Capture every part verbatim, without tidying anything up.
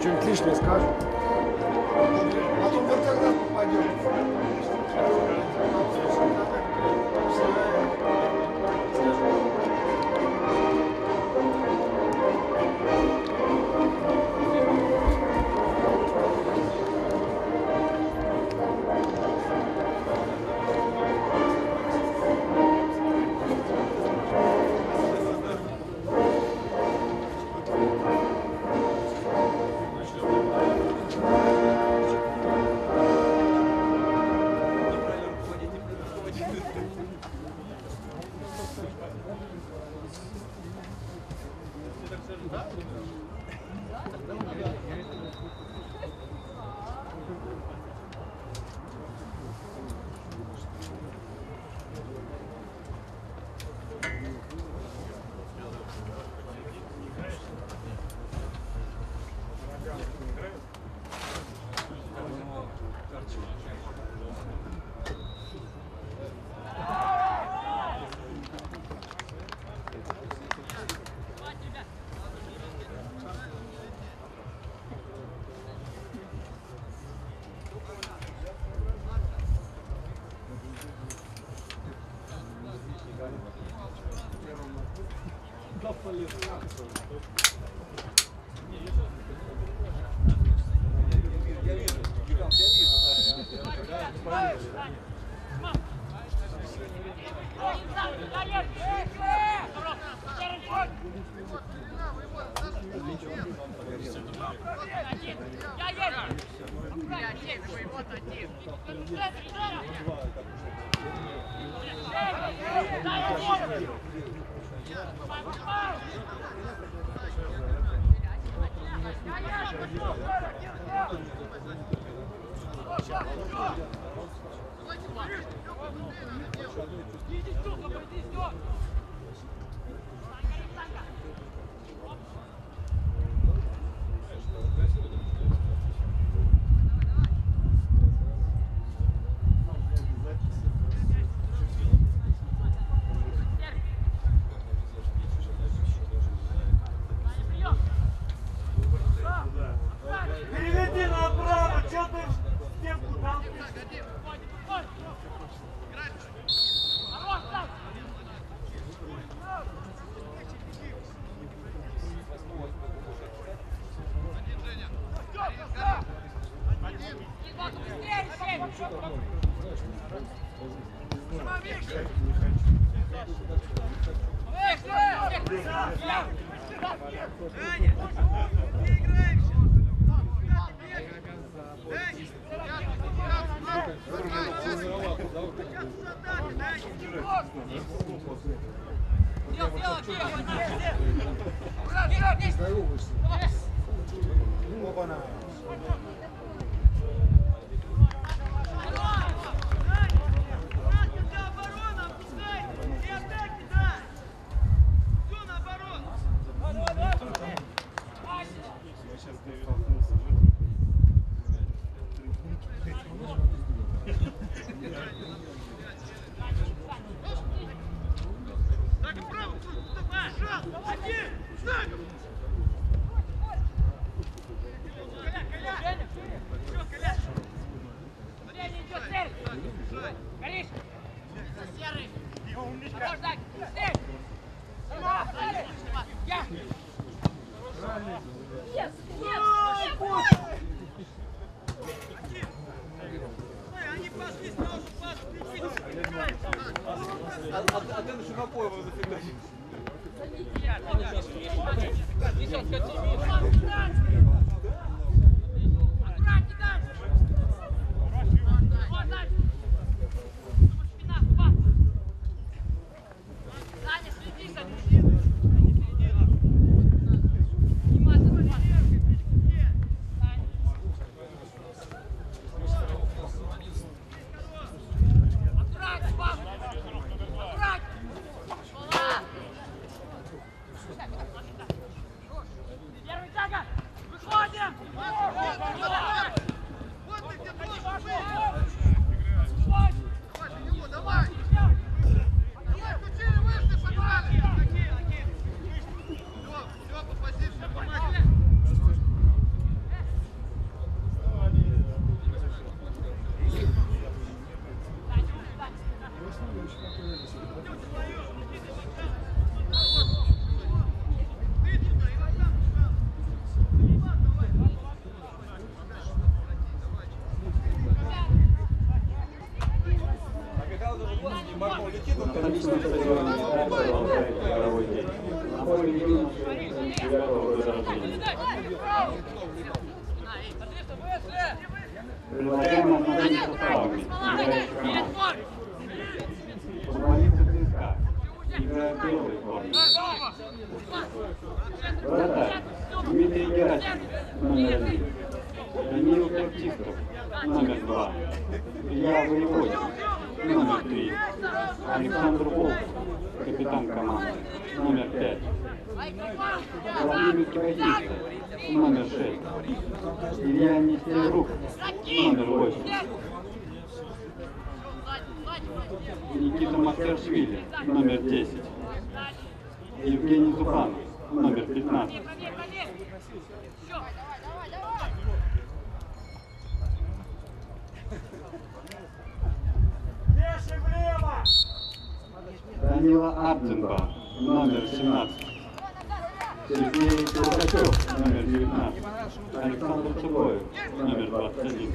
что-нибудь лишнее скажет. Потом вот когда попадем. Первый девятого года рождения. Предлагаем ознакомиться с составами играющих команд. Футболисты ЦСКА играют в белой форме. Вратарь Дмитрий Герасимов, номер один. Даниил Феоктистов, номер два. Илья Воеводин, номер три. Александр Волков, капитан команды, номер пять. Владимир Кирайдисов, номер шесть. Илья Нестерук, номер восемь. Никита Маскашвили, номер десять. Евгений Зубанов, номер пятнадцать. Данила Ардзенбах, номер семнадцать. Сергей Туркачев, номер девятнадцать. Александр Цугоев, номер двадцать один.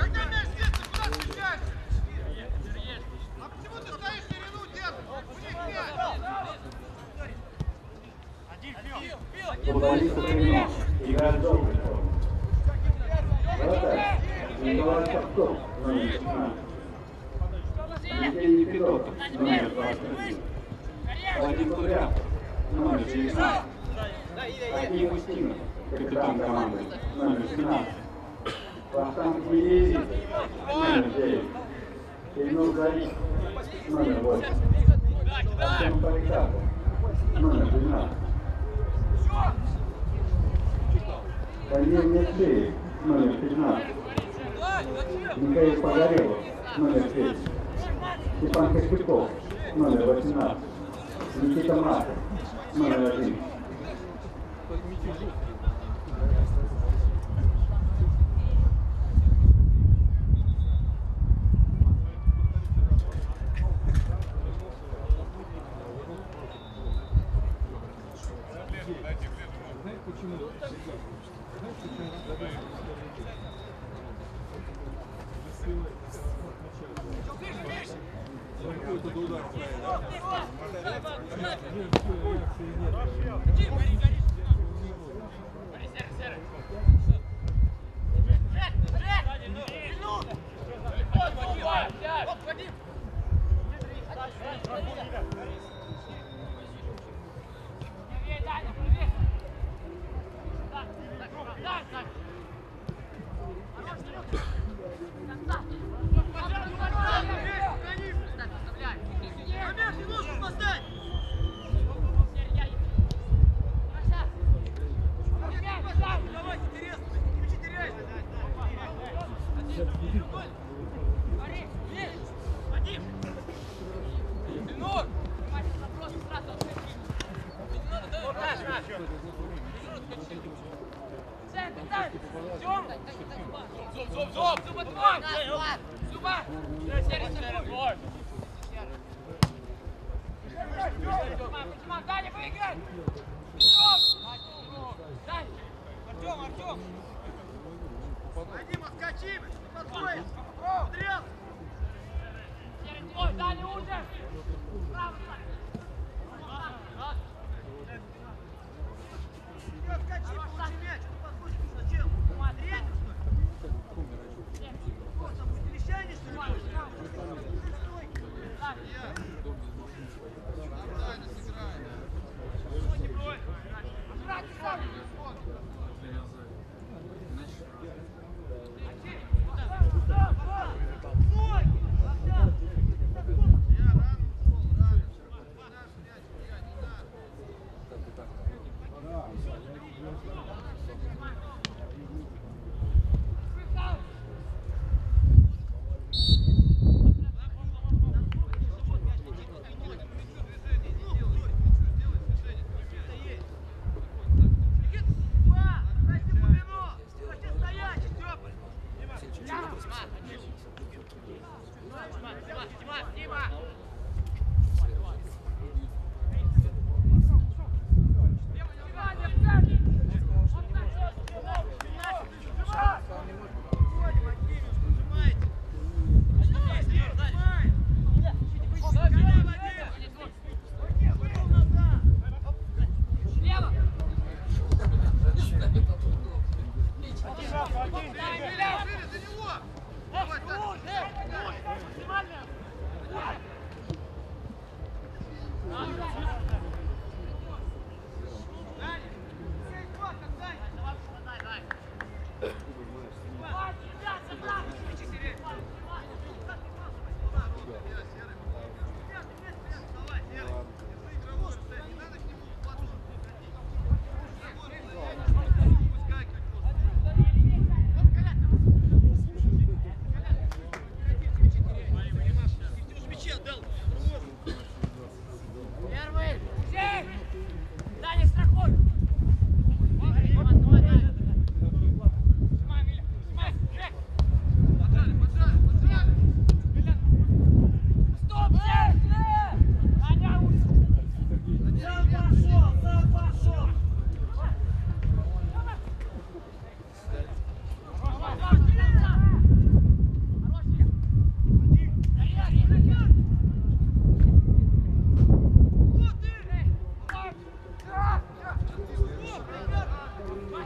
Футболисты Кремлева играют в желтой форме. Вратарь Николай Шапков, номер шестнадцать. Евгений Федотов, номер двадцать один. Владимир Кудрявцев, номер девятнадцать. Аким Устинов, капитан команды, номер семнадцать. Вахтанг Елизин, номер девять. Ильнур Зарик, номер восемь. Артем Поликарпов, номер двенадцать. Даниил Нечеев, номер пятнадцать. Михаил Погорелов, номер девять. Степан Костюков, номер восемнадцать. Никита Маков, номер один.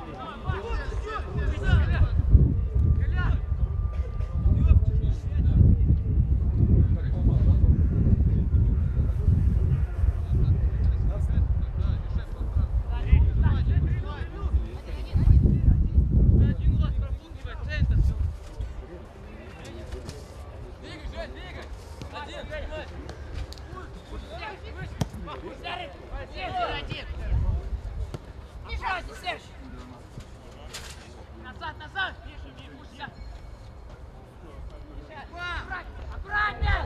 Назад, назад! Аккуратнее!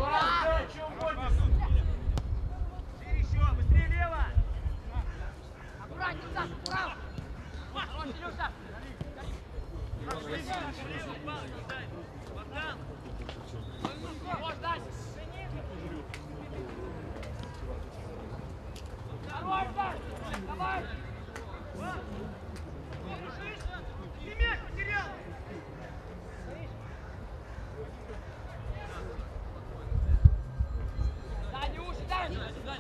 Еще, быстрее лево! Аккуратнее, Саша, вправо! Хорош, Илюша! Богдан! Хорош, дальше! Давай, Саша! Давай! Ты мяч потерял! Дальний уши, дальний!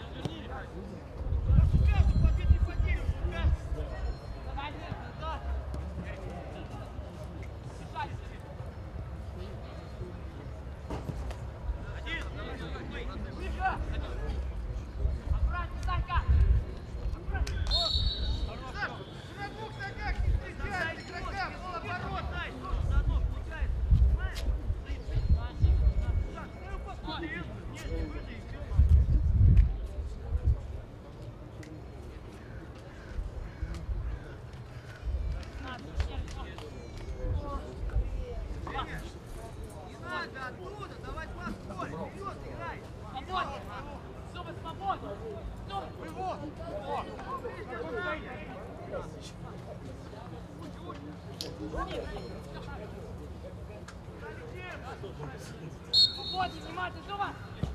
Свободно, внимательно, Зума!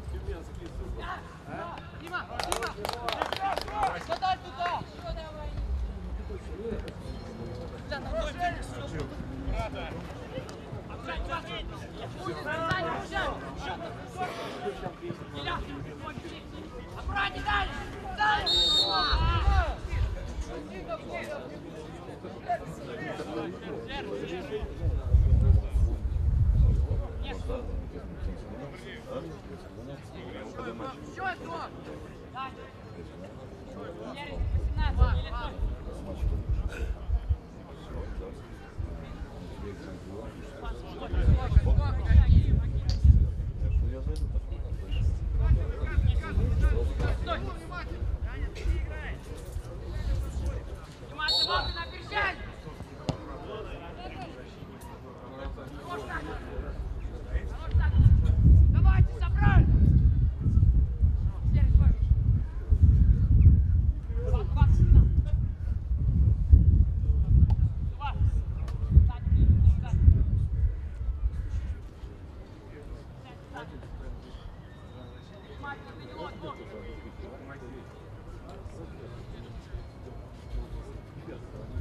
Дима, Дима! Туда, туда! Аккуратнее, дальше! Дальше! Еще одно! Дальше! восемнадцать, или ноль! Thank you.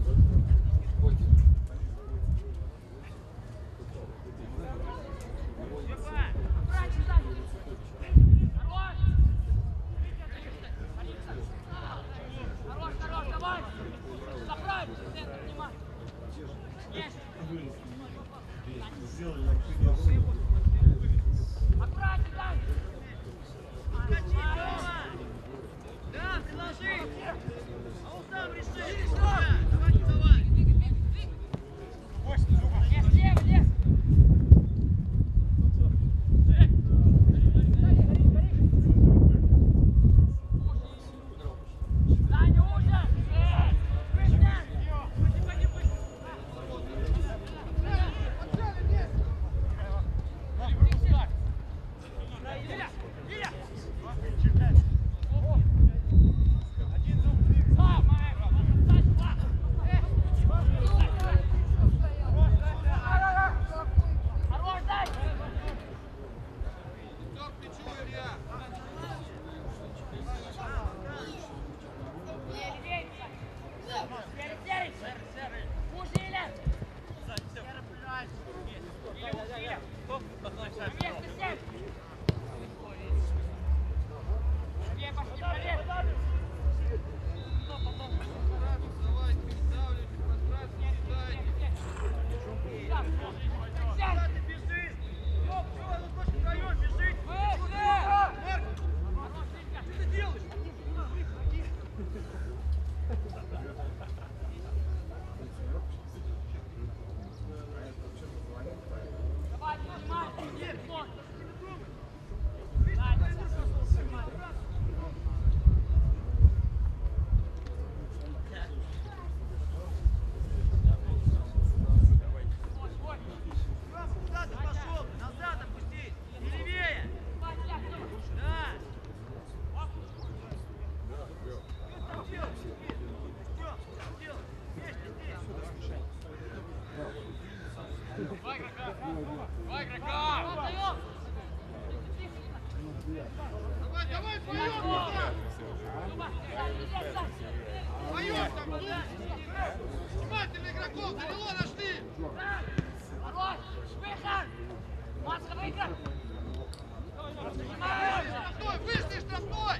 Вышли, штрафной!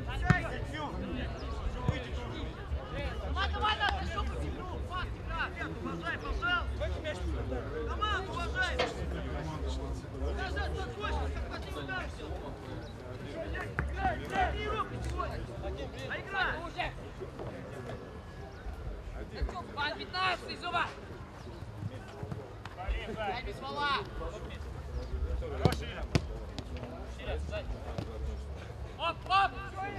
Давай, давай, защупать игру! Пас, игра! Уважай, пожалуйста! Команду уважай! Даже тот больше, как ты удар все! Играй, играй, не руки сегодня! А играй! Вань, пятнадцатый, Зуба! Дай без вола! Оп, оп!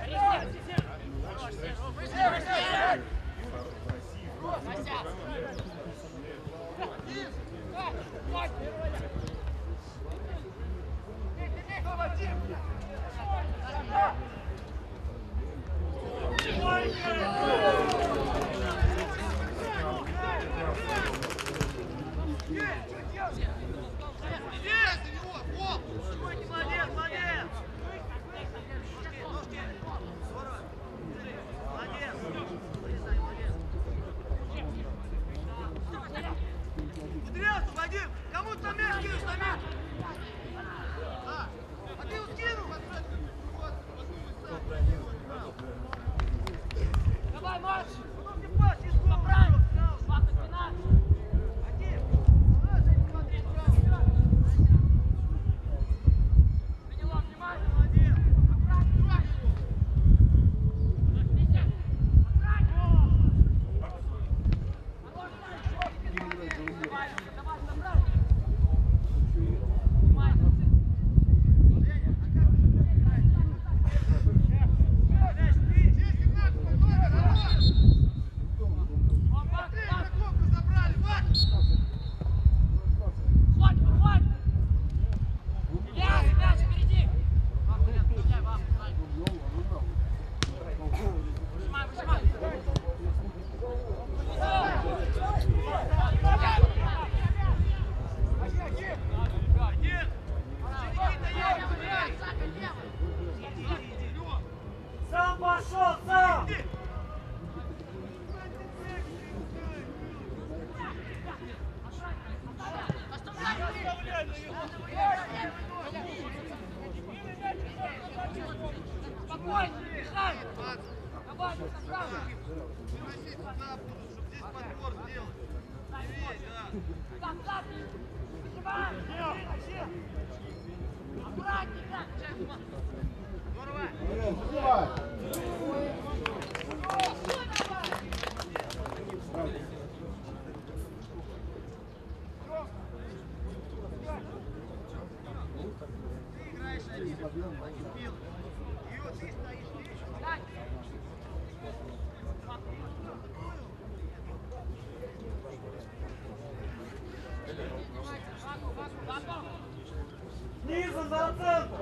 Снизу за центр!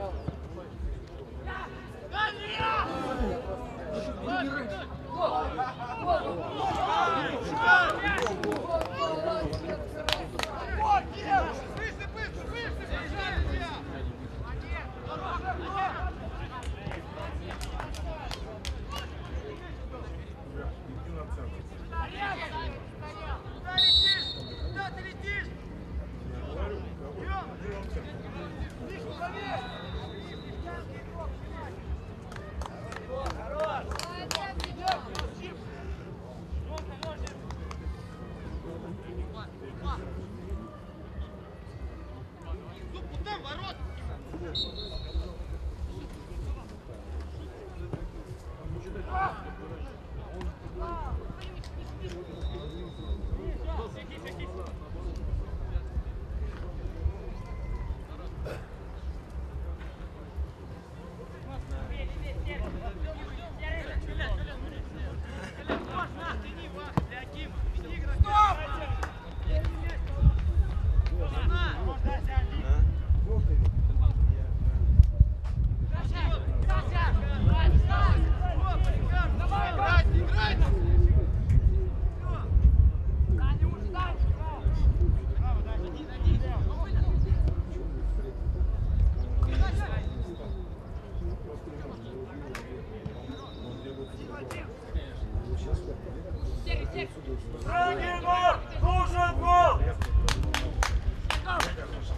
Сзади гол! Нужен гол!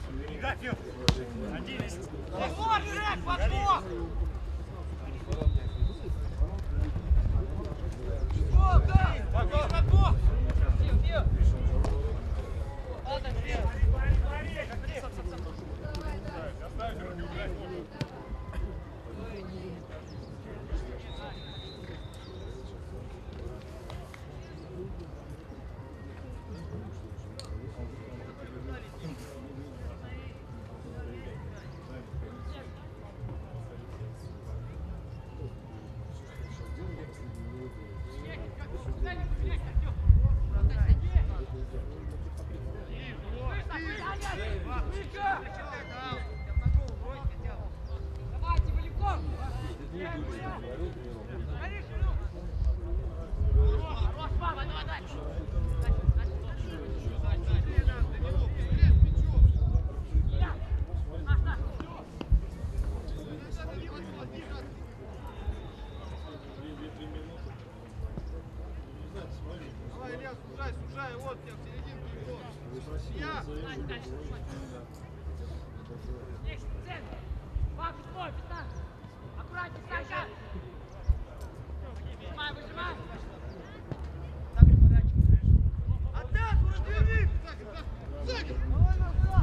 Подбор, Жек, подбор! О, да! Подбор, подбор! Бил, бил! Ладно, бил! Давайте, Валиков! Хорош, мама, давай, давай! Давай, Илья, сужай, сужай, вот тебя в серединку его. Я! Здесь, в центр! Папа, стой, пятнадцать! Аккуратнее, Саша! Выжимай, выжимай! Так, поворачивай. Отдай, уроди! Сзади! Давай, давай!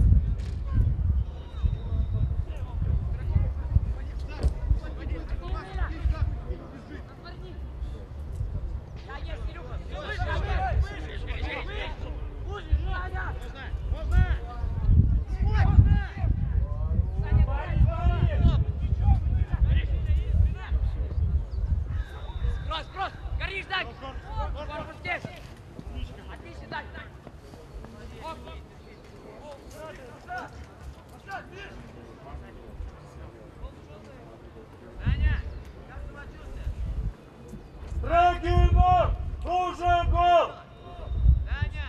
Я есть, Кирюха! Выше, выше! Выше, Жаня! Можно! Можно! Саня, Кросс, кросс! Горишь, Дань! Корпус здесь! Отлично, Дань! Оп! Даня, как самочувствие? Регина! Нужен гол! Даня!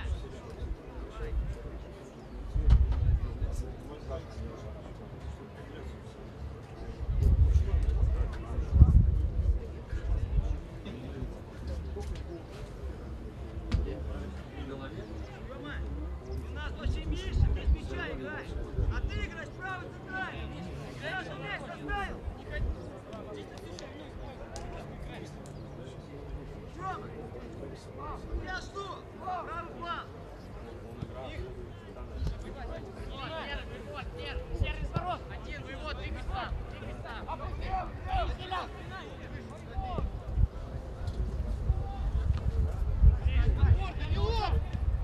Рома, у нас очень Миша без мяча играешь, а ты играешь правый центральный. Играешь, здесь оставил. Рома, я жду. Правый план. Серый вывод, серый, серый из ворот. Один вывод, двигайся там, двигайся там. Разделял. Подбор, Данилов!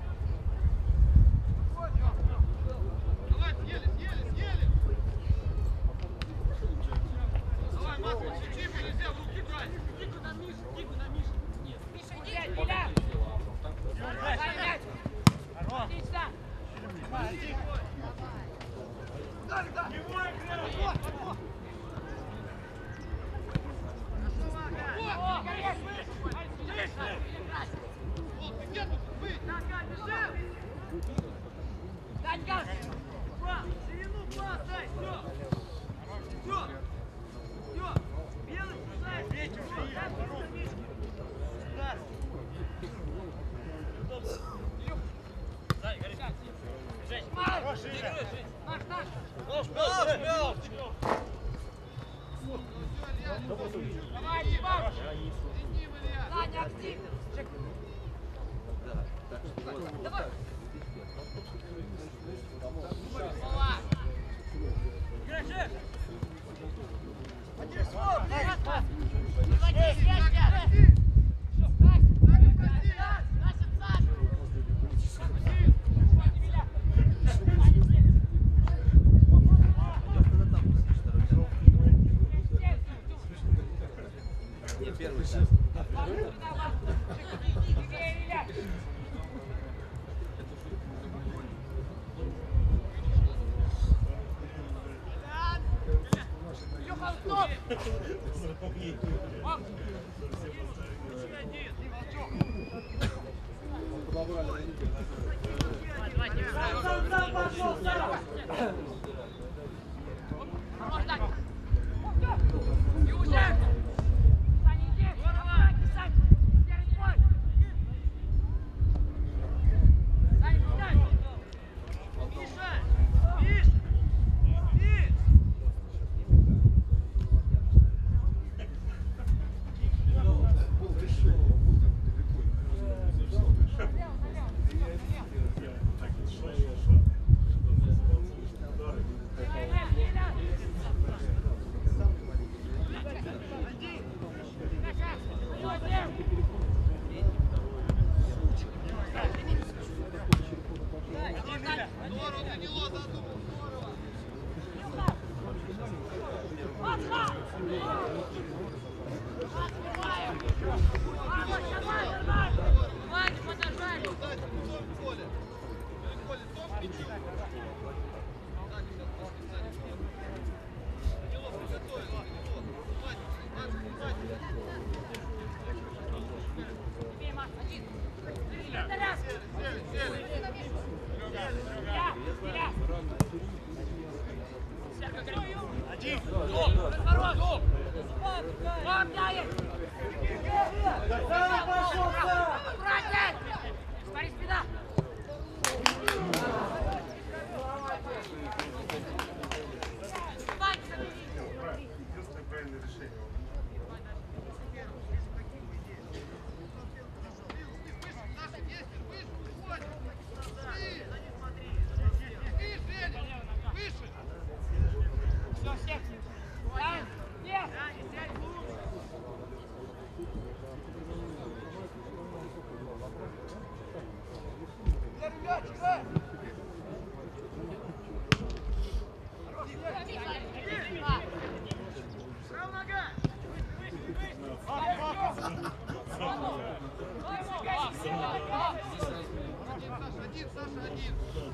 Давай, съели, съели, съели! Давай, Масло, чуть-чуть нельзя, в руки брать! Дику на Мишу, дику на Мишу. Миша, иди, Миля. Давай, мяч. Отлично. О, конечно. Вот, ты где тут? Вы! Данька, бежим! Данька! Пас, ширину пас, дай, все! Все! Все! Белый, спускай! Вечер, дай пас на Мишке! Удар! Дай, горишь! Жень, марш! Марш, марш! Марш, марш! Давай, Иван! Иди, Илья! Саня, активно! Давай! Слова! Играй, Жек! Один слов! Заводи, здесь, здесь! Первый час. Сам, сам пошел, сам! Миша! Миш! Один. Разворот. Помняет. Сам пошел, сам! Братья! Смотри, спина. Единственное правильное решение. Все, всех. Дай, нет. Один, Саша, один.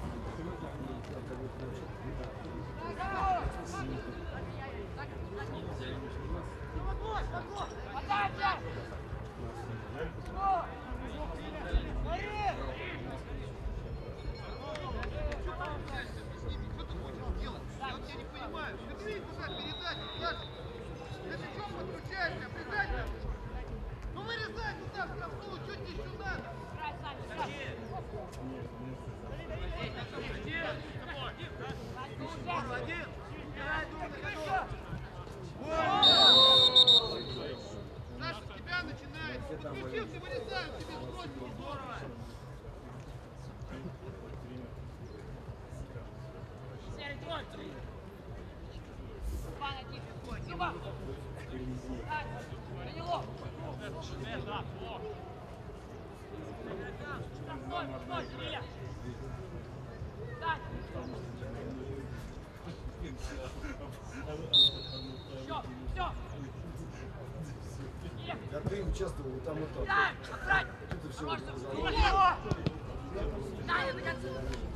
Саша, с тебя начинается. Подключился, вырезаю, тебе срочно, здорово. Серый трон. Два на них. Люба. Данилов. Стой, стой, Илья. Встань. Все, все. Я ты участвовал вот там вот так. Да, отбрать. Ты все Хорошо, разобрал. Илья. Даня, до конца.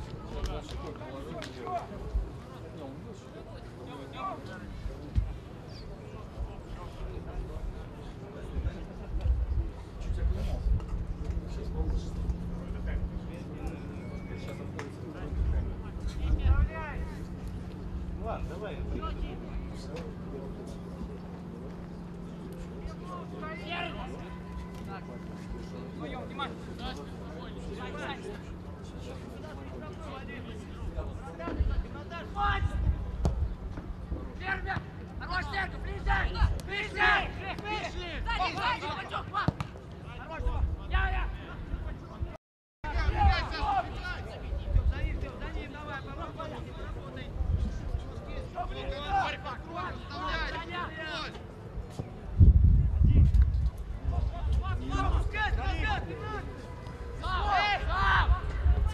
Ладно, давай. Серый. Так. Твое внимание. Хватит! Верно! Хорош, Серка, приезжай! Приезжай! Пришли! Сзади, сзади, Пачок, Ма! Хорош, я, я! За ним, за ним, давай, поработай, поработай! Пускай, пускай, пинай! Сам! Сам!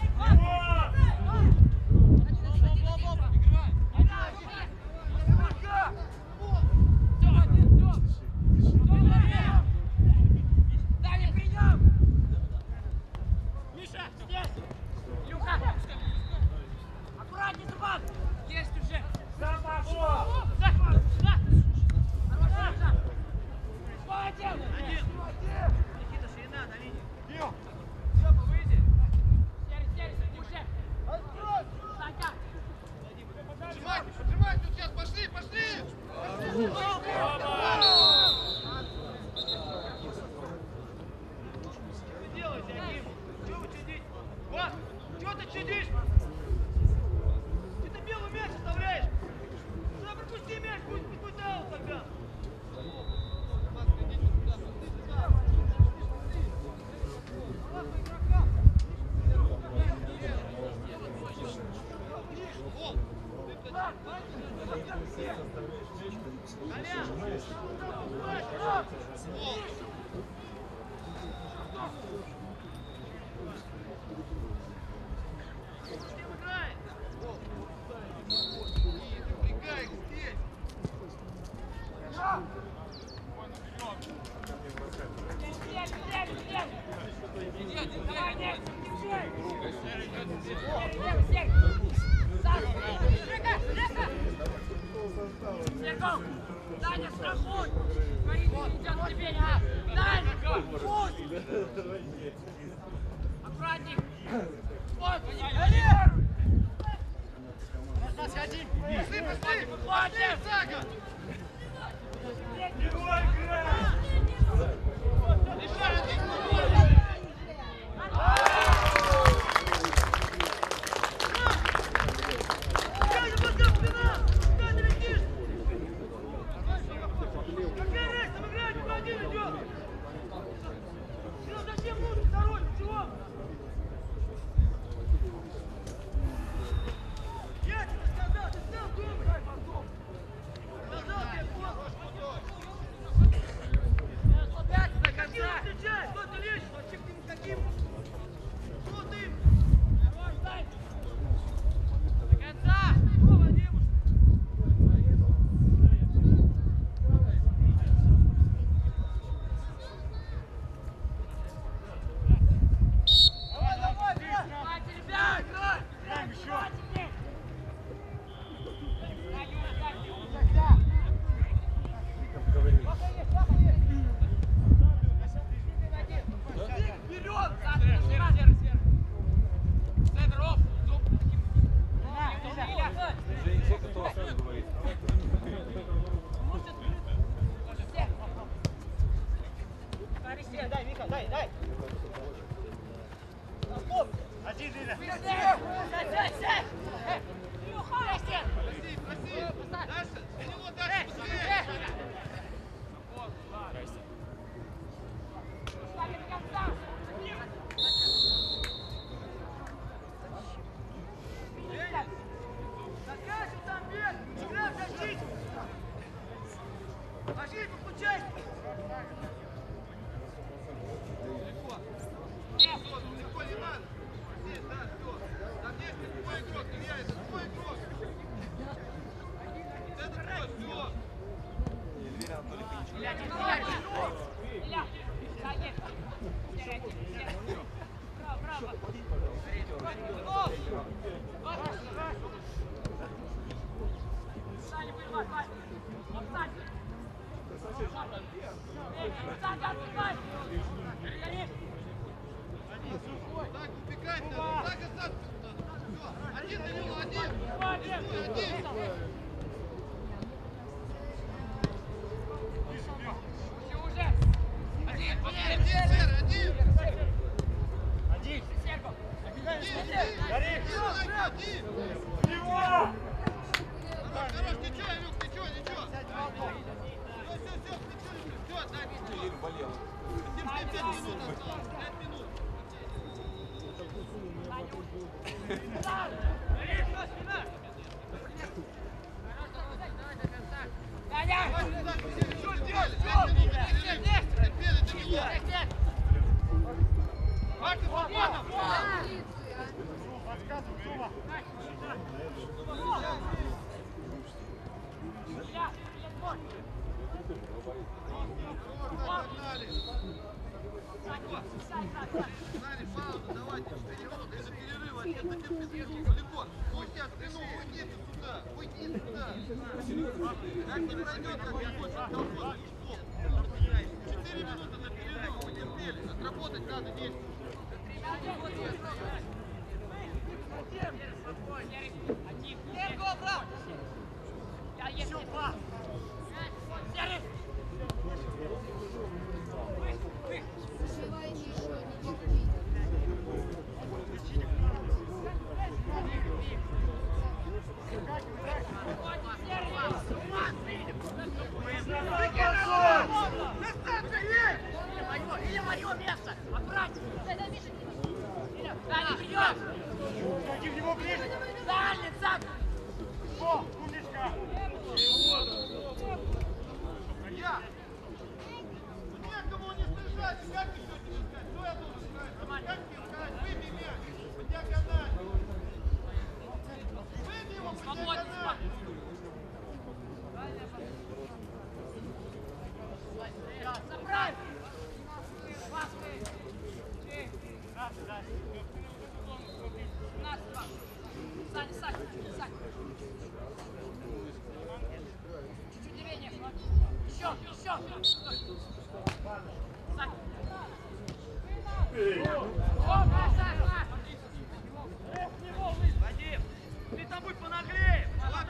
Даня, страхуй! Смотри, идет тебе, а! Даня, пусть! Аккуратней! Вот, Пошли, пошли! Молодец, Сага! Решай, один, Вадим, ты там будь понаглее!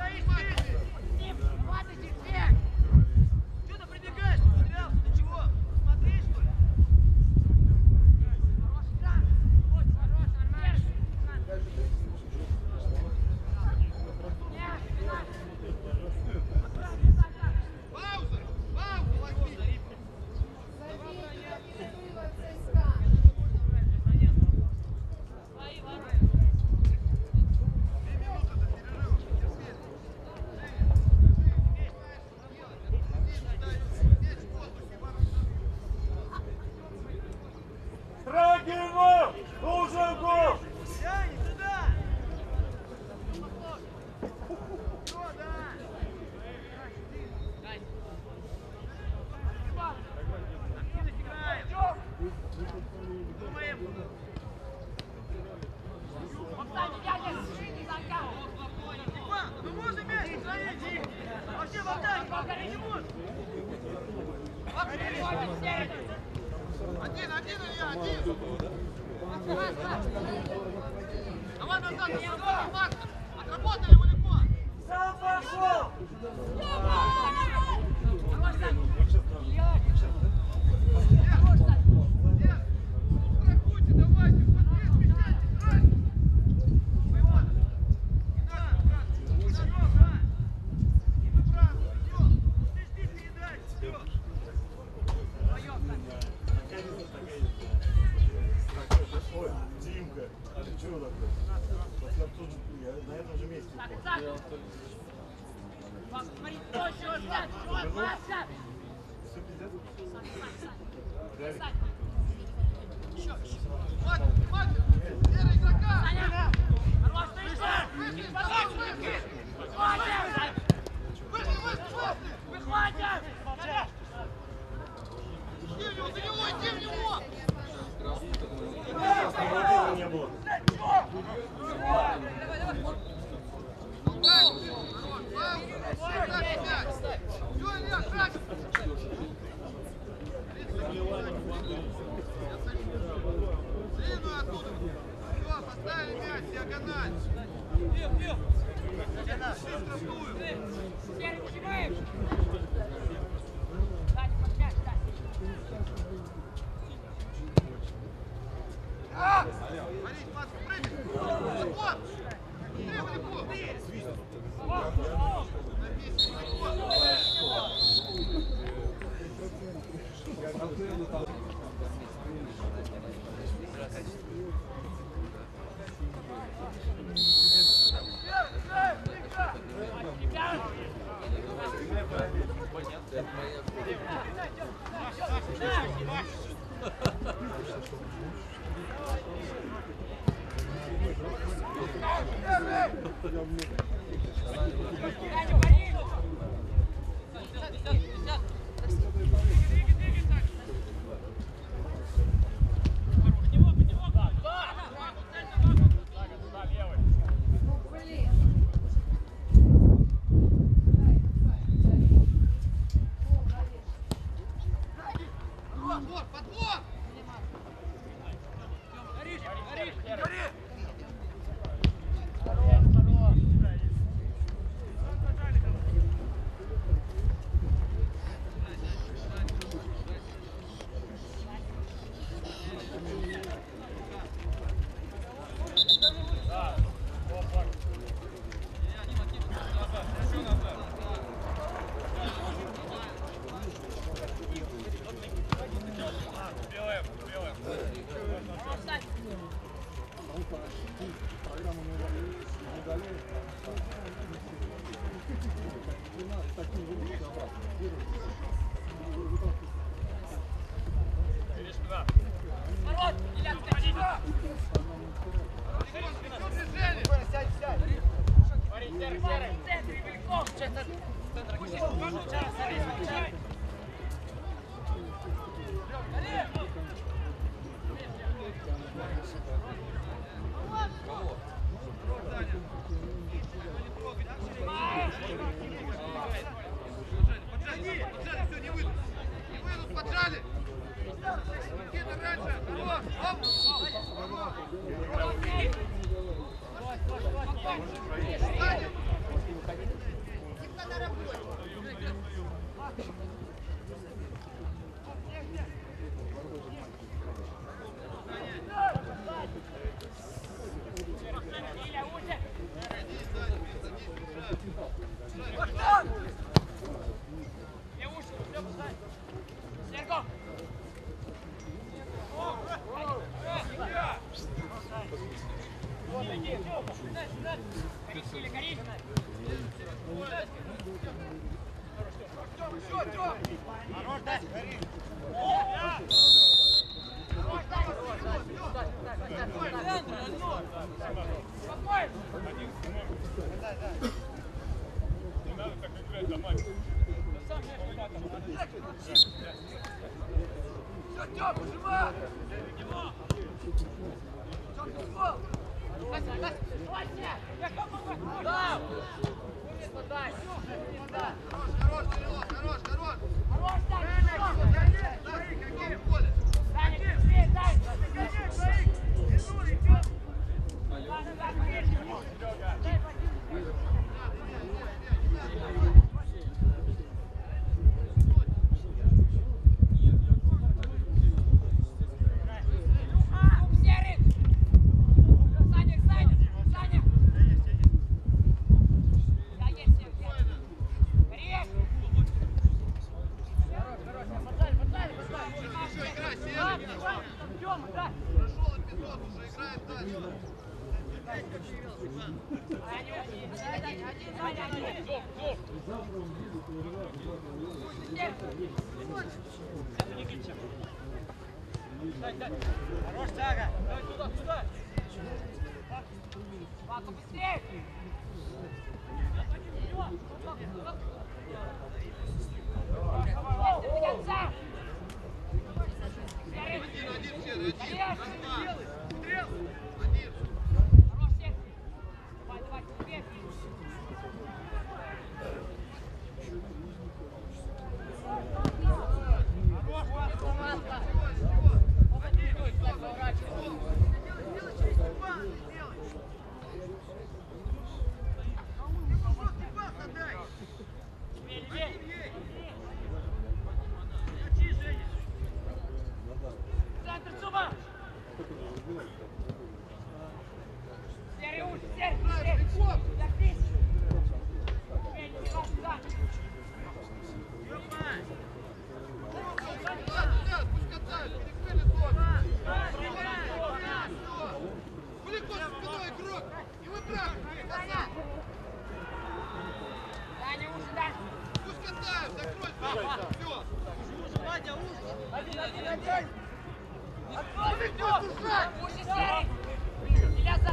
Давай назад, Макс! Отработали его легко! Сам пошел! Страхуйте, давайте! Ой, Димка, а ты чего такой? Вот я тут, я на этом же месте. Смотри, проще, взять, Вася! Все пиздец? Еще, еще. Мать, мать! Вера игрока! Саня! Хорош, ты выйди! Выходи! Выходим! Иди в него, за него, иди в него! Свободы не было. Длинную оттуда. Все, поставили мяч, диагональ. Штрафную. Борис, Маска, прыгай! Вот! Левый легко! Подбор, подбор! Горишь, горишь, горишь! Хорош, Сага! Дай туда, туда! Ладно, быстрее! До конца! Один, один, все, один. Конечно, Раз, делай! Стрел! один. Хорош, всех! Давай, давай, теперь! Хорош, масло, масло! Один, так, поворачивай! Делай через два, делай! Ты пожалуйста, пас отдай! Один ей! Качи, Женя! Центр, Сума! Серый уж, серый, серый! Запись! Женя, не вас туда! Ёпа! Туда, пусть катают, перекрыли зону. Далеко за спиной игрок. И вы правы, назад. Даня, уж, да! Пусть катают, закрой спину. Все. Уж, Вадя, уж! Один, один, один! Открой, Идет ужать. уж, серый! Иля, за!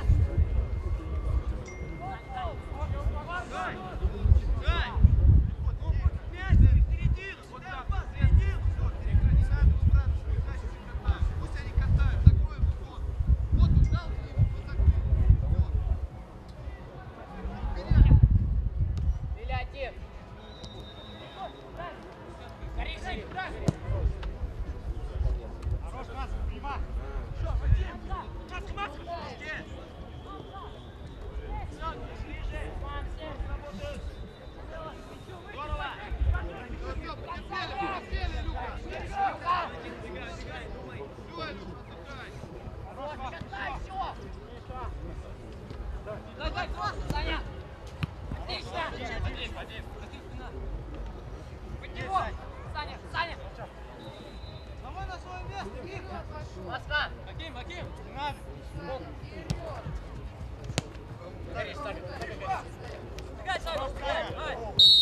Дай! Дай! Мяч, середину! Вот так, середину! Все, перекрыть, не надо устраивать, что иначе не катают. Пусть они катают, закроем зону. Вот он дал, вот закрыл. Иля, один! Гори, Женя, хорош, Маска, прима! Что, один! Маска, Маска! Где? Все, ближе! Работаешь! Здорово! Все, все, потерпели, потерпели, Люка. Бегай, Все, бегай, думай! Люка, отдыхай. Хорош, катай, все! Дай, дай, просто, Саня! Отлично! Один, один! Под него! Саня, Саня! Давай на свое место, Вика. Маска! Аким, Аким! Не надо! Гори, Саня! Бегай, Саня, бегай! Давай!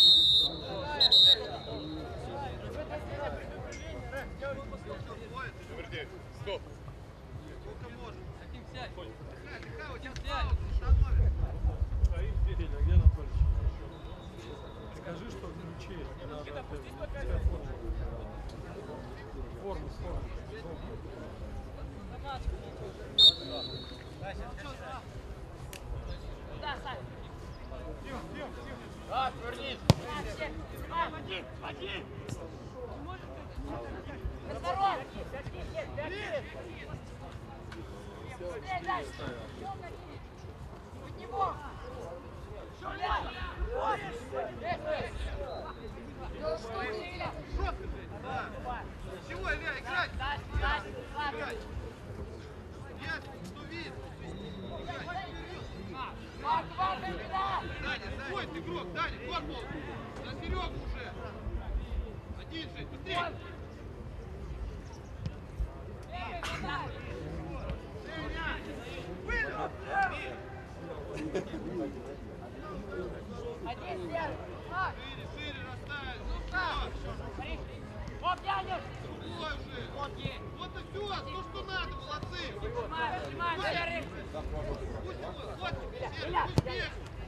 Стоп. Сколько можно? Аким, сядь! Отдыхай, отдыхай, у тебя Сядь! пауза, остановишь. Федя, где Анатольевич? Скажи, что в ячее. Никита, пустись пока! Форму, форму. Да, Саня! А, вернись. Один! Один! Осторожно! Быстрее дальше! Под него! Шуляй! Что Илья? Жестко, да. Чего, Илья, играть? Дальше, дальше, Играть. дальше! Нет, что видит? Играть. Марк, Марк, игра! Даня, заходит игрок, Даня, корпус. На Серегу уже. Один же, быстрее. Один серый! А! Шире, шире расставили. Ну-ка! Смотри! Вот тянешь! Другой уже. Вот есть! Вот и все, то, что надо, молодцы. Снимай, снимай, серый! Пусть его, вот тебе, Серый, Илья, пусть бежит.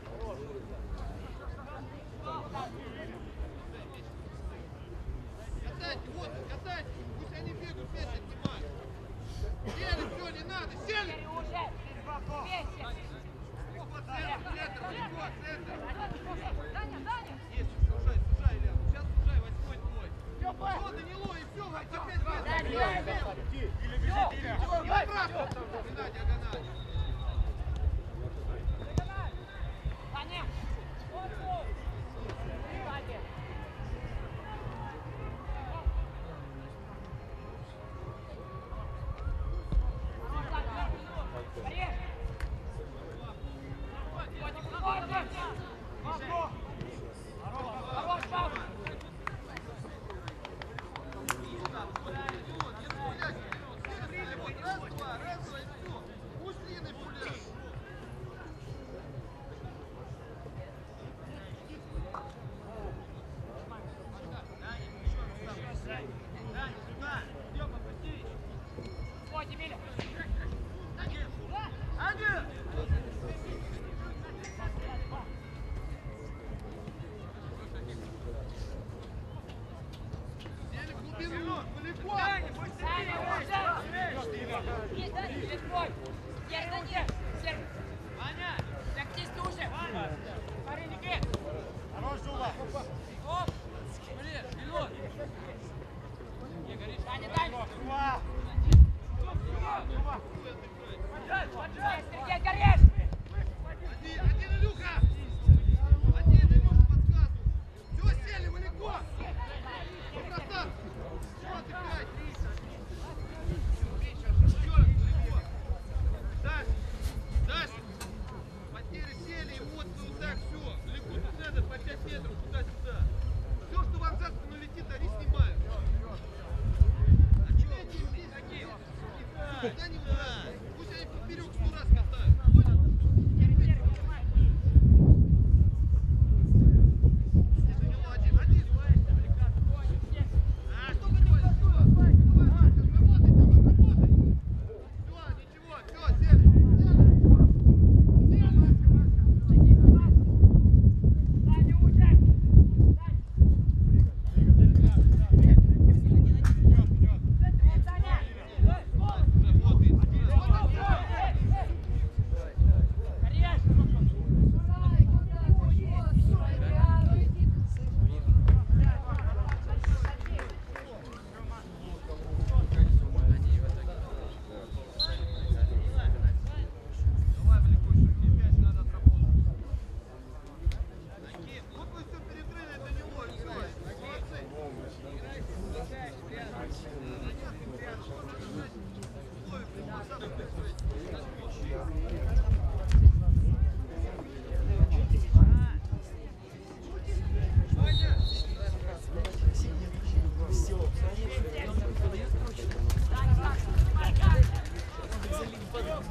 Катайте, вот, катайте. Пусть они бегают, мяч отнимают. Сели, все, не надо, сели. Серый уже! Вместе! Вот центр, центр, далеко, центр. Даня, Даня! Есть, сужай, сужай, Илья. Сейчас сужай, восьмой твой. Тёпа! Все, Данило, и все, вот опять центр. Дай, дай, дай. Или бежит, или бежит. Не направо. Не надо, диагональ.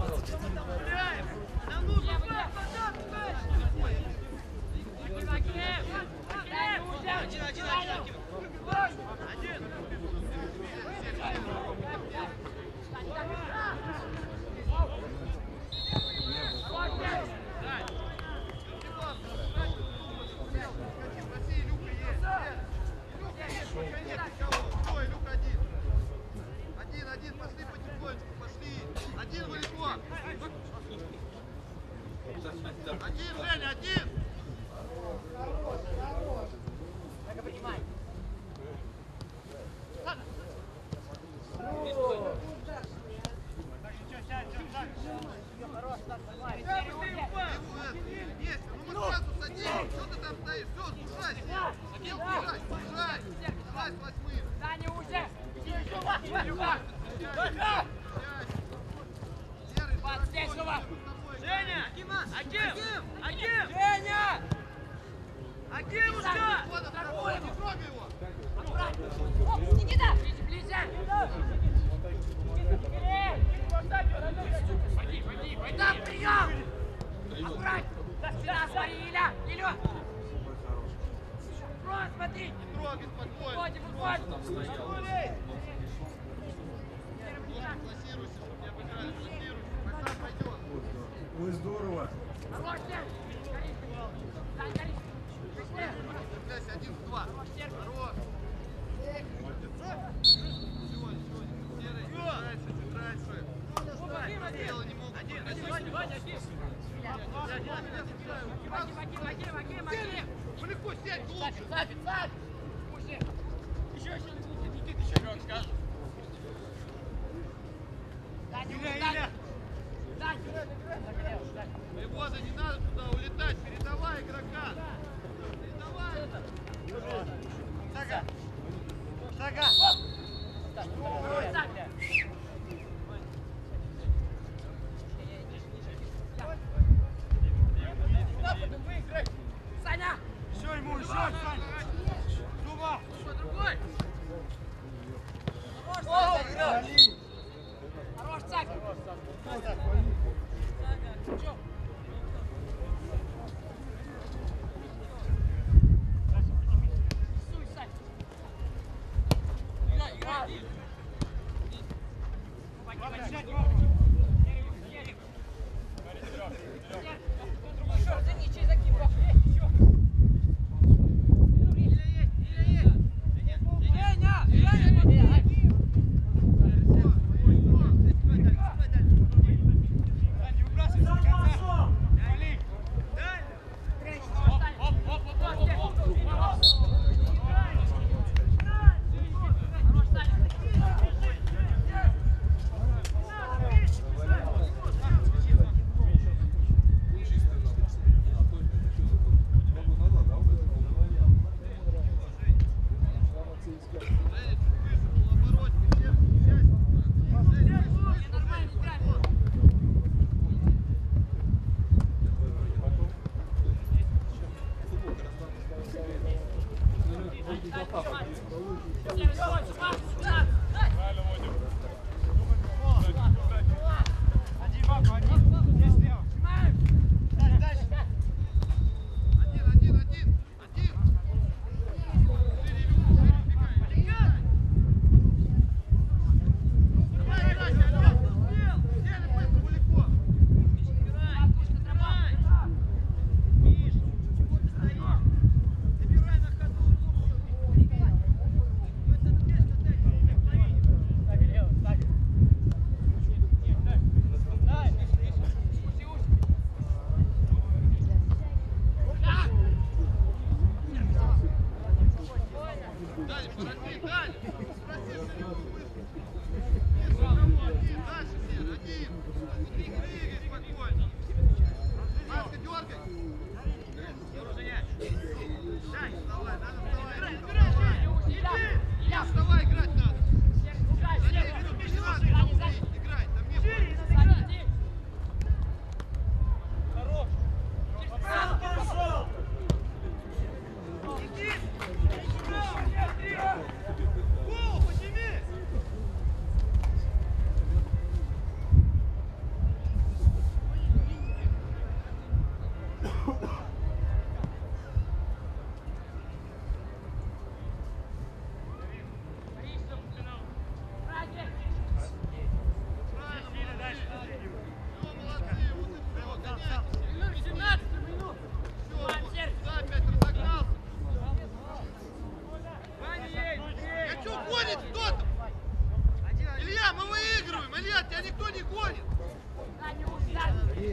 Гуляем! Нам нужно назад, назад, назад! Один, один, один, один! Один, один, пошли потихонечку, пошли. Один валикон. Один, Женя, один. Есть, ну мы сразу садимся. Что ты там стоишь? Все, сужай. Аким, сужай, сужай. Сужай с восьмым. Даня уже! Серый, Здесь, Вова! Женя! Аким! Аким! Женя! Акимушка! Вот он, второй, не трогай его. Никита! Ближе! Пойди, пойди, пойди! Да, прием! Аккуратно! Сюда, смотри, Иля! Илю! Просто смотри! Не трогай, спокойно. Выходим, выходим! Классируйся, чтобы не обыграли. Классируйся. Сам пойдет. Ой, здорово. Хорош, Сер! Гори! Сань, гори! Быстрее! Держись, один в два. Хорош, Сер! Хорош. Ничего, ничего. Серый, чуть раньше, чуть раньше. Дело не могут. Один, один, Ваня, Аким! Аким, Аким, Аким, Аким, Аким! Далеко сядь, глубже. Сафи, Сафи! Пусти! Еще, еще, Никита, еще игрок скажет. Даня, Иля, Дань! Воевода, не надо туда улетать. Передавай игрока. Передавай. Шага! Шага! Саня! Еще ему, еще, Сань! Зуба! Другой! Хорош, Сафи! Хорош, Сафи!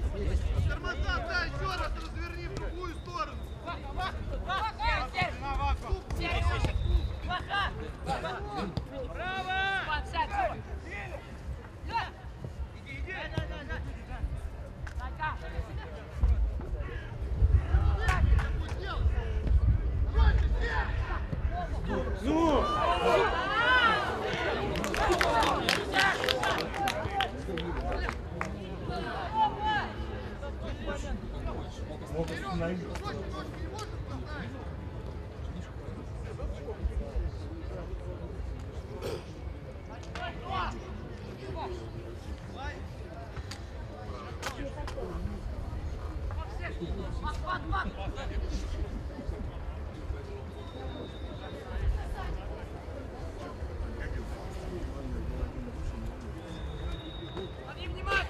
Тормоза, да, еще раз разверни в другую сторону. Браво! Иди, иди! Ну! Мог остановить. Лови внимание!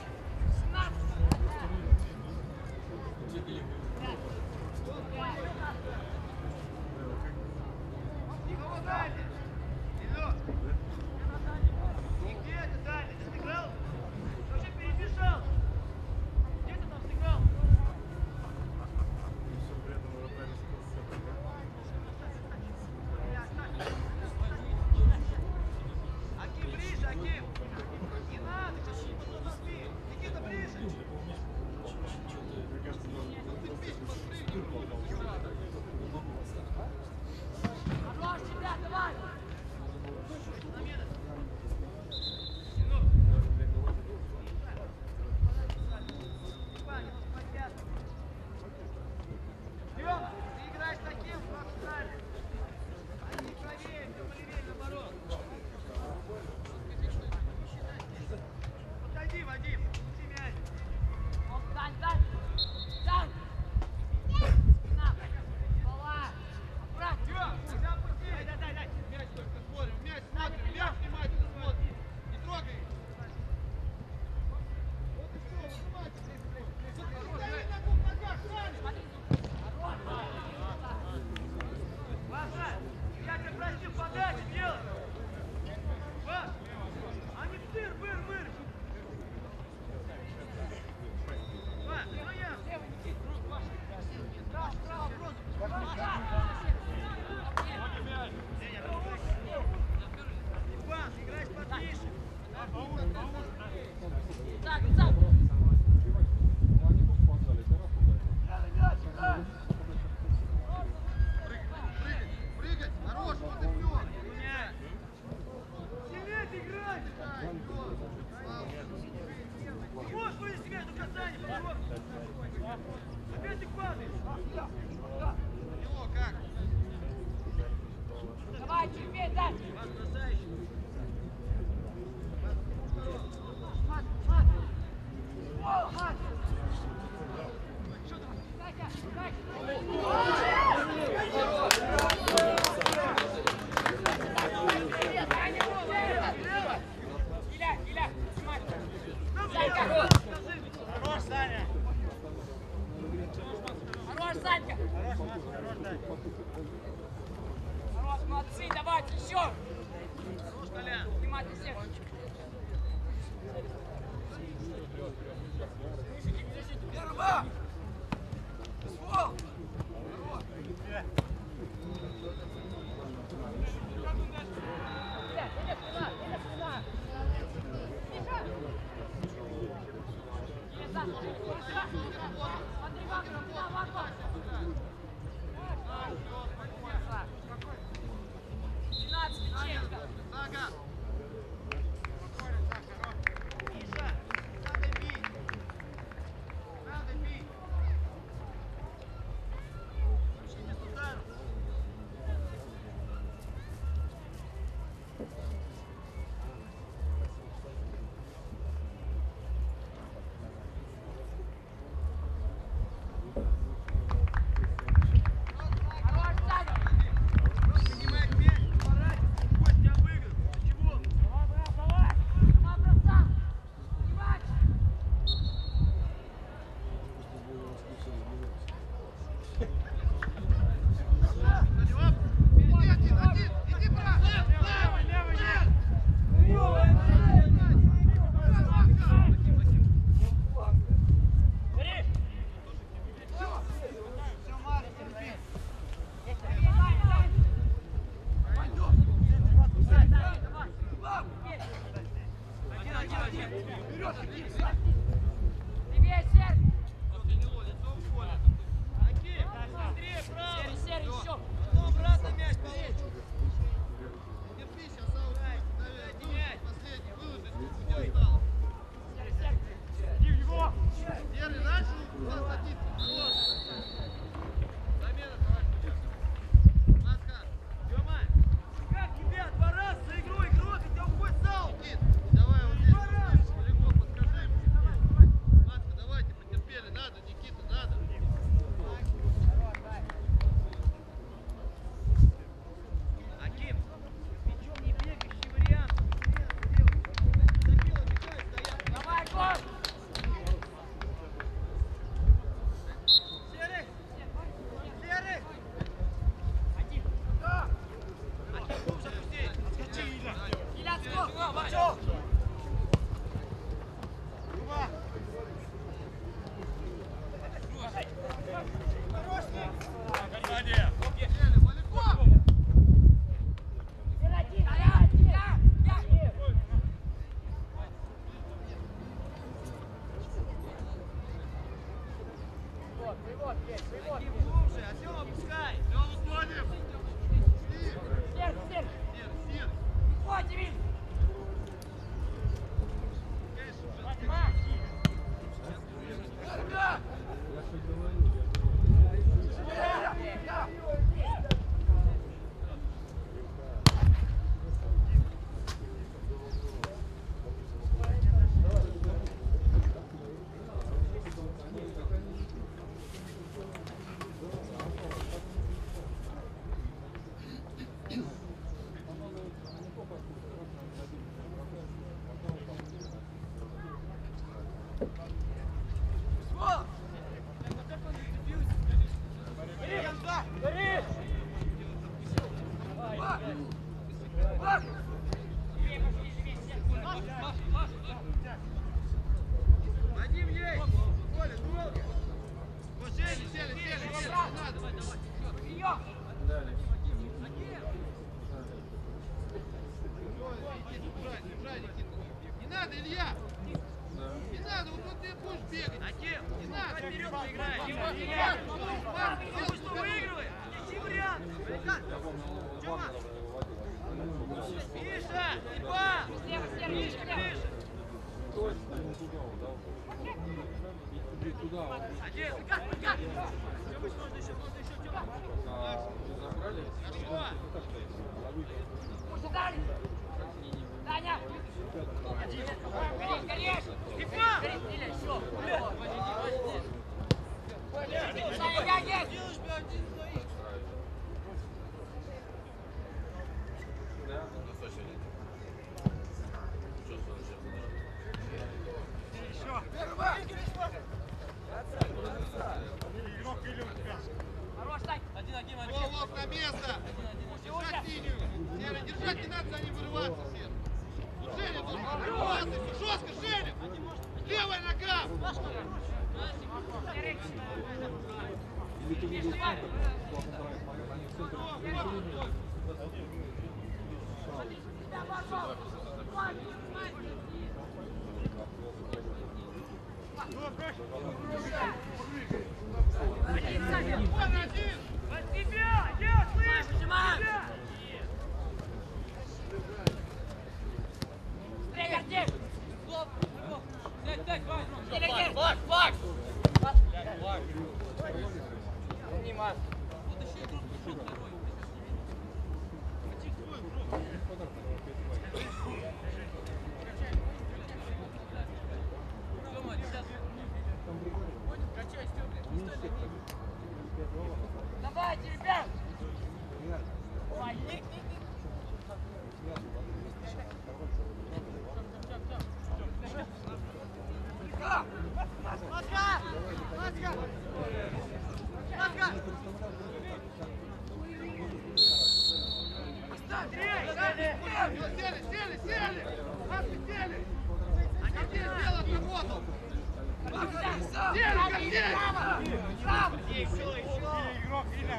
Никого дальше. Илё. Нигде ты дальше. Ты сыграл? Ты уже перебежал. Где ты там сыграл? Аким, ближе, Аким. Не надо, сейчас подожди. Никита, ближе. Зацепись, подпрыгни. Хорош тебя, давай! Лёва, ты играешь таким, как правильно. Они правее, все полевее, наоборот. Подойди, Вадим, пусти мяч. Оп, Дань, Дань! Дань! Спина! Пола! Обратно! Лёва, тогда пусти. Дай, дай, дай, дай. Мяч только смотрим, мяч смотрим, мяч внимательно смотрим. Не трогай. Вот и все, внимательно. Дай ногу в ногах, правильно. Паша, я тебя просил подачи делать. Паш, а не тыр, быр, быр. Паш, ну я. Справа, справа, просто. Иван, играй потише. Так, так! Прыгать, прыгать, хорош, вот и все. Сильнее ты играй. Не можешь вынести мяч до касания, пожалуйста. Опять ты падаешь. Его как? Давай, терпи, Дань! Вас бросающий. Мат, мат! О, мат! Дайте, дайте! Иля, Иля, снимай! Санька! Хорош, Саня. Хорош, Санька! Хорош, Маша, хорош, Даня. Хорош, молодцы, давайте, еще! Хорош, Колян. Внимательно всех! Первого! Ствол! Иля, Иля, спина, Иля, спина! Иля, Саша, смотри, вагон, спина, вагон! двенадцать, ячейка! Сага. Миша, надо бить. Надо бить. Ощущение с ударом. Хорош, Саня! Просто поднимает мяч, поворачивается, Костя обыгрывает. Для чего? Глубже, Артем, опускай. Все, уходим. Сер, сер. Сер, сер. Вот, Демид. Один есть. Коля, долго. Вот сели, сели, сели, сели. Не надо. Давай, давай. Ее. Не надо, Илья! Не надо, вот тут ты будешь бегать! Аким, Не надо! вперед поиграй. Пусть Что выигрывает? Ищи вариант. Тёма. Миша, Иван. Сер, сер, Мишка, ближе. Один. Тёма, можно еще, можно еще, Тёма. Хорошо. Пусть ударит. Даня. Горишь, горишь. Иван. Горишь, Иля, все. Саня, я есть. Игрок или у тебя? Хорош, Сань. Лов, на место! Держать линию! Сера, держать не надо, за ним вырываться, Сера! Ну, Женя, должен вырываться! Жестко, Женя! Левая нога! Вон один! Под тебя! Я слышу! Нажимаем. Тебя! Тренер, держи. Иля, держи. Флаг, флаг! Давайте, ребят. Ой, ник, ник, ник. Ласка! Ласка! Ласка! Всё, сели, сели, сели! Маски, сели! Они здесь делают работу! Сели, как есть! Сам. Еще, еще! Игрок, Иля!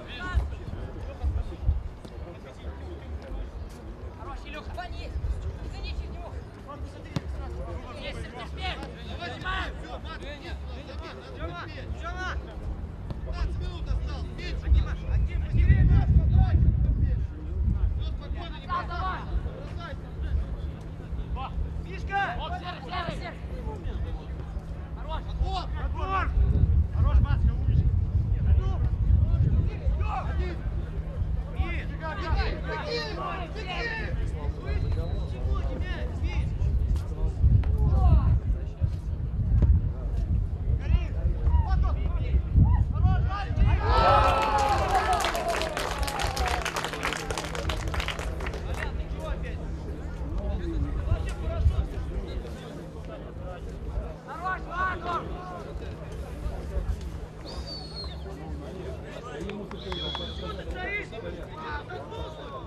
Хорош, Илюха. Вань, есть. Извини, через него. Есть, теперь. Нажимаем. Всё, Мат, нет, Заман, надо Тёма! успеть! Тёма! пятнадцать минут осталось, меньше! Аким, Аким, посередине нас, спокойно! Всё спокойно, не Давай, давай. бросайся! Мишка! Серый, серый. Хорош. Отбор! Отбор! Хорош, Маска, умничка! Миш! Бегай, беги! Беги! Почему не мяч, Миш? Гори! Вот он! Хорош, Маска! Колян, ты чего опять? Вообще хорошо. Хорош, Вагор. Что ты стоишь? А, заслуживай.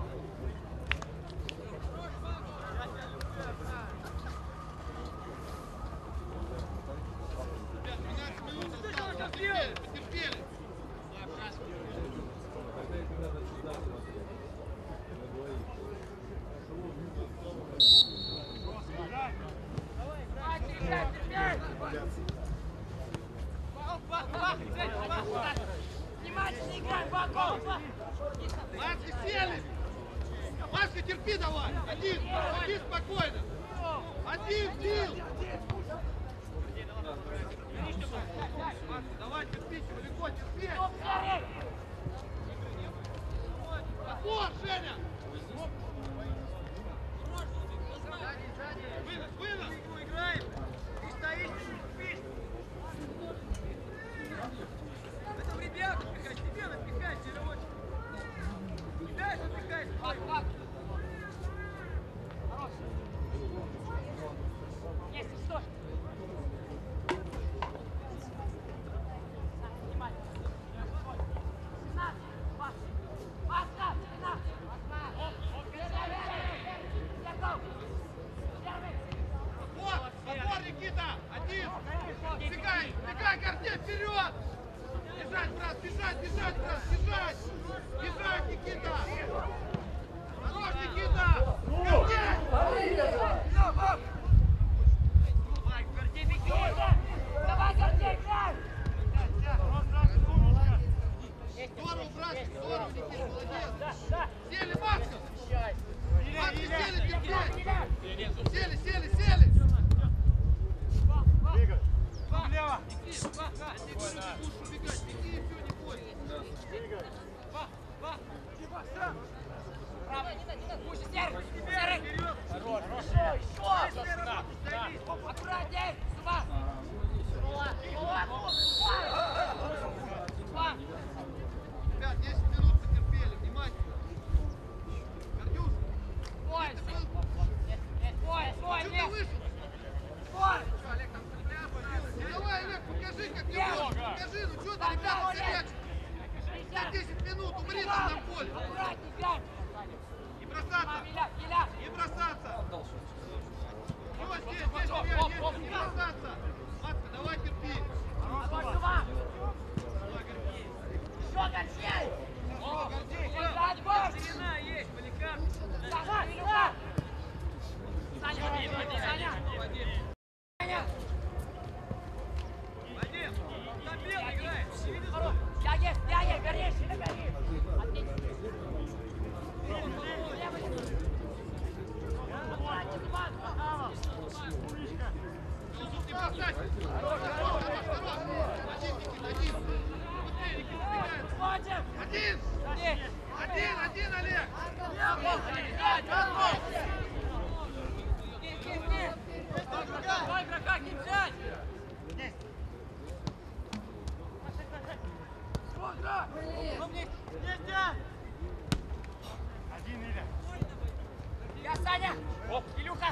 двенадцать минут осталось, потерпели, потерпели! Давайте, ребят, терпеть. Пас, пас, пас! Внимательно играем, Баков! Маска, сели! Маска, терпи давай! Один! Один спокойно! Один, бил! Маска, давай, терпите, легко, терпи! Отбор, Женя! Вынос, вынос! Играем! Ты стоишь, ты тупишь! Это в ребят отпихать, тебе напихать, черевочек! Кидаешь, отпихаешь, стой! Есть, что ж? Вот, отбор, Никита! Один! Бегай, бегай, Гордей, вперед! Бежать, брат, бежать, бежать, брат, бежать! Бежать, Никита! Хорош, Никита! Гордей! Давай, Гордей, беги! Давай, Гордей, играй! Здорово, брат, здорово, Никита, молодец! Сели, Маска! Маска, сели, терпеть! Сели, сели, сели! Двигай. Влево! Беги, ва, ва, ты говорю, ты будешь убегать, беги и все, не бойся! Двигай. Ва, ва! Право, пусть серый! Серый! Хорош, хорош! Еще! Аккуратней! Сюда! Ребят, десять минут потерпели, внимательно! Гордюш! Стой! Ты был? Стой! Стой! Что ты Нет! вышел? Стой! Что, Олег, там ну давай, Олег, покажи, как ты можешь, покажи, ну что ты, ребята, горячий! За десять минут умри там на поле! Аккуратней, играй! Не бросаться! Миля, Миля! Не бросаться! Все, здесь, здесь, Илья, есть, не бросаться! Матка, давай терпи! Давай, сюда! Еще горчей! Играть больше! Ширина есть, Маликар! Саша, Илюха! Саня, Саня! Саня! Вадим, там белый играет! Не видишь? Ягер, Ягер, горишь или горишь? Отлично! Не бросайся! Хорош, хорош, хорош! Один, Никита, один! Быстрее, Никита, бегает! Один! Один, один, Олег! Давай, игрока, не взять! Один, Илья. Я, Саня! Илюха!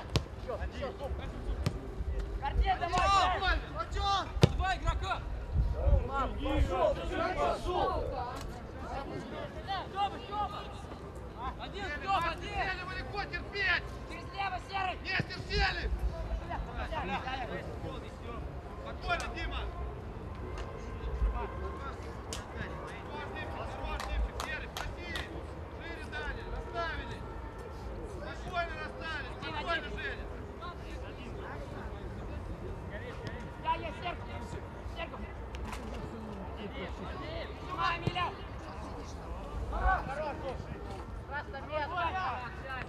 Гордей, давай! Два игрока! Тёма, Тёма! Один, Сели, Тёма, Маска, один! сели, вы легко терпеть! Через лево, серый! Нестер, сели! Спокойно, Дима! Хорош, Димчик, хорош, Димчик, сели, спроси! Шире дали, расставили! Спокойно расставили, спокойно, Женя! Я есть, Сергу! Сергу! Сюда, Миля! Хорош, хорош! Просто место!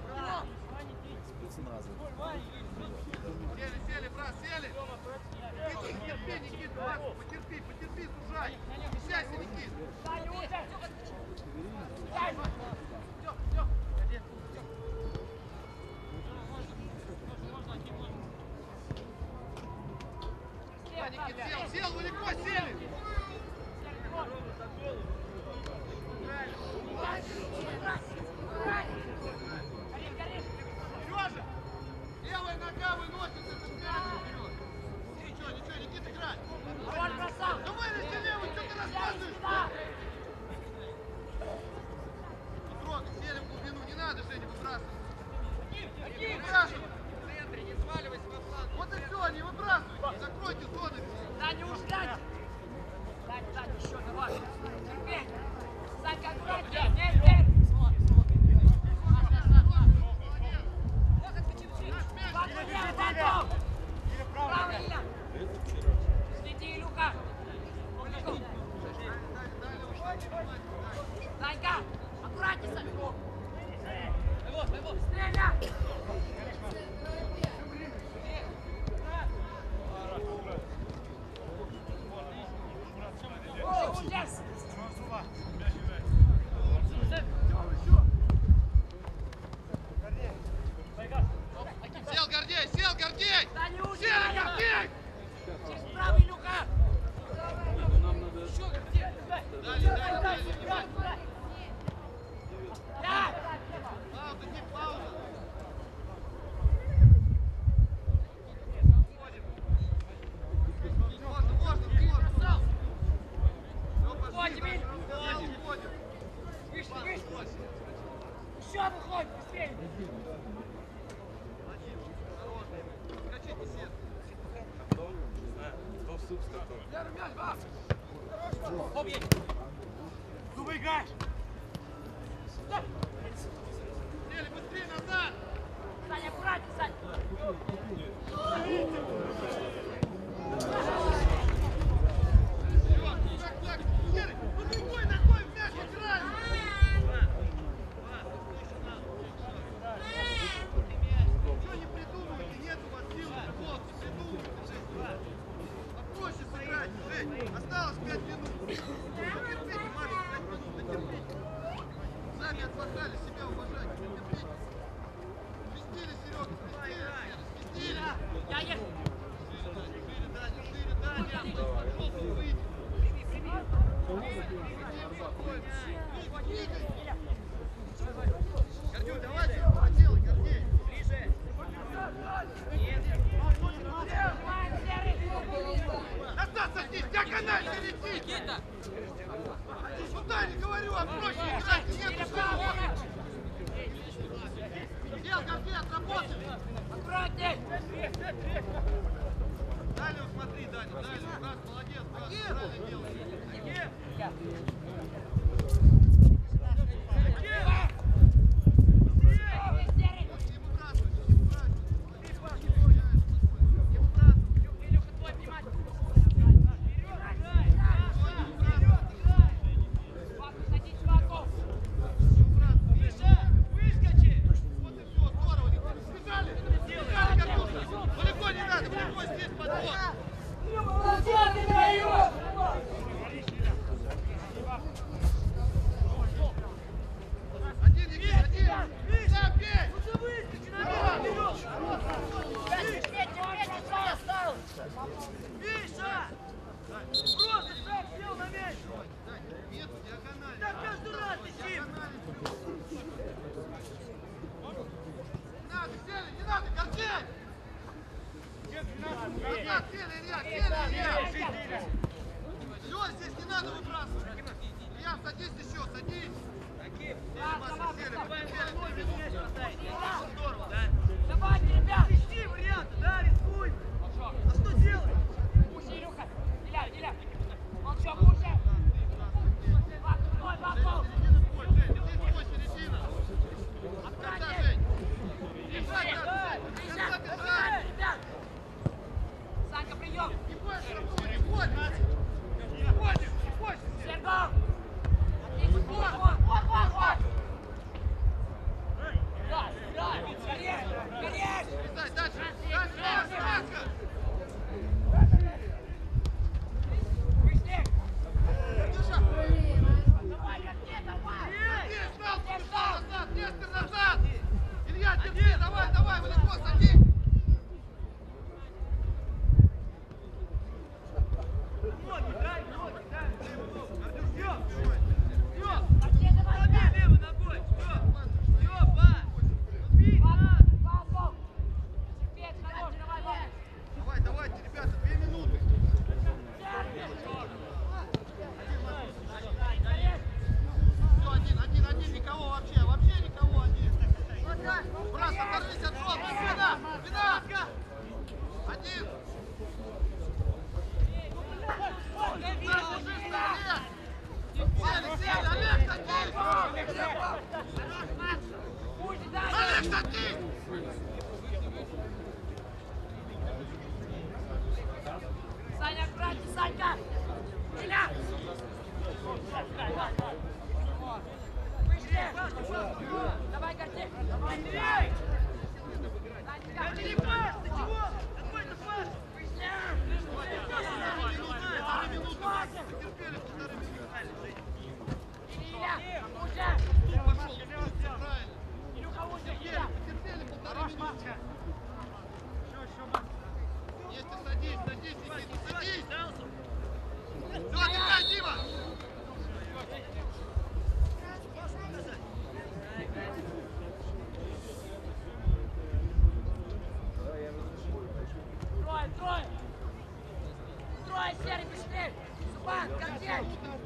Сели, сели, брат, сели! Никита, потерпи, Никита, Маска, потерпи, потерпи, сужай! Не сядься, Никита! Саня, уже! Дай, Все, все! Да, Никита, сел, сел, вы легко сели! Горишь, горишь! Сережа! Левая нога выносится, ты пятый вперед! Ничего, ничего, Никита, играй! Роль бросал! Ну вынеси левый, что ты рассказываешь? Да! Не трогай, сели в глубину, не надо, Женя, выбрасывать! Не выбрасывай! В центре, не сваливайся во фланг! Вот и все, не выбрасывайте, закройте зоны все! Да, не уждать! Сань, Сань, еще, давай! Терпеть! Санька, аккуратнее! Нет, нет! Ладно, лево, Бантов! Право, Илья! Следи, Илюха! Сел, Гордей, сел, Гордей! Сел, Гордей! Правый, Люка! Дали, дали, дали. Пауза, не пауза. Можно, можно, можно. Все, пошли, дальше рассказал, уходим. Вышли, вышли! Еще выходит, быстрее! Скачите сетку. Зубы играешь! Сели, быстрее назад! Саня, аккуратнее, Саня! Все, так, так, Серый, ну другой ногой в мяч играем! Что не придумывайте, нет у вас сил, футбол, не придумывайте. Попроще сыграть, Жень, осталось пять минут. Дотерпите, Маша, пять минут, дотерпите. Сами отпахали, себя уважать, дотерпите. Сместили, Серега, сместили, Серега, сместили. Я ехал! Шире, Даня, шире, Даня. Пошел, выйди. Гордей, давайте, поделай, Гордей. Назад садись, диагонально лети! Сюда не говорю, а проще играть, нету шансов! Дел, Гордей, отработали! Аккуратней! Далее смотри, Даня, далее, брат, молодец, брат, правильно делаешь. Не выбрасывай, не выбрасывай. Не выбрасывай. Илюха, твой, внимание! Садись в вагон! Миша, выскочи! Вот и все, здорово, сбежали! Сбежали, Гордюша! Далеко не надо, далеко здесь подбор! Один, Никит, один! Да, бей! Лучше выскочи наверх, вперед! Миша! Просто шаг сел на мяч! Нет, диагональ. Так каждый раз летим! Не надо, сели, не надо, Гордей! Назад, сели, Илья, сели, Илья! Все, здесь не надо выбрасывать! Илья, садись еще, садись! Сели, Маша, сели, сели, две минуты. Здорово, да? Давайте, ребят! Ищи варианты, да, рискуй! А что делать? Пусть, Илюха! Иля, Иля! Молчок, пусть! Вакуум, вакуум! Середина твой, Жень, держи твой, середина! Конца, Жень! Бежать надо! Конца бежать! Ребят! Санька, прием! Не бойся, не бойся! Не бойся, не бойся! Серго! Отлично! Вот, вот, вот, вот, вот! Да, да! Горешь! Горешь! Передай, дальше! Дальше, дальше, Маска! Вышли! Держа! Давай, Гордей, давай! Гордей, ждал, побежал назад! Нестор, назад! Илья, держи! Давай, давай, высоко садись! Ноги, дай, ноги, дай! Артур, все! Все! Гордей, давай, Лови ребят! левой ногой! Все! Все, ба! Бить надо! Вакуум! Терпеть, хорош, давай, давай! Давай, давайте, ребята, две минуты! Все, один, один, один, никого вообще, вообще никого один! Брас, оторвись от желтого! Спина! Спина! Один! Держи, Олег! Сели, сели! Олег, садись! Пусть, дай! Олег, садись! Саня, аккуратней, Санька! Иля! Вышли! Давай, Гордей! Быстрей! Санька! Это не пас! Ты чего? Какой-то пас! Вышли! Полторы минуты, полторы минуты, Макс, потерпели полторы минуты. Ван, контент!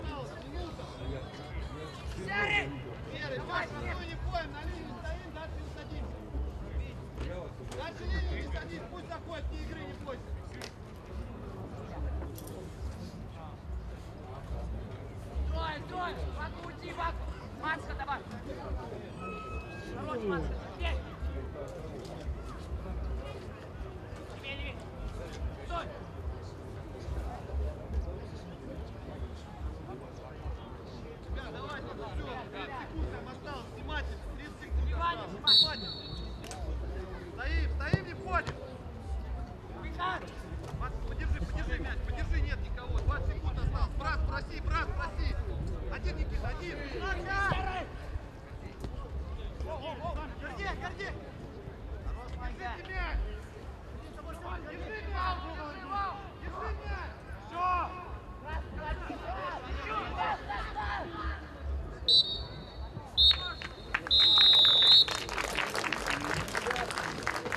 Серый! Серый, давай, спокойно, не поем, на линию стоим, дальше не садимся. Дальше линию не садись, пусть заходит, вне игры не бойся. Стой, стой! Ваку, уйди, Ваку! Маска давай! Хорош, Маска, бей! Не бей, не бей! Стой! Ребят, давайте, ну все, тридцать секунд там осталось, внимательно, тридцать секунд Внимание, осталось, внимательно. Стоим, стоим, не входим. Бега! Макс, подержи, подержи мяч, подержи, нет никого, двадцать секунд осталось. Брат, спроси, брат, спроси. Один, Никита, один. Серый! Гордей, гордей. Держите мяч. Держи мяч. Держи мяч. Все.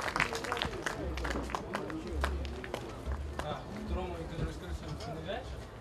А, второму, который скорее всего, не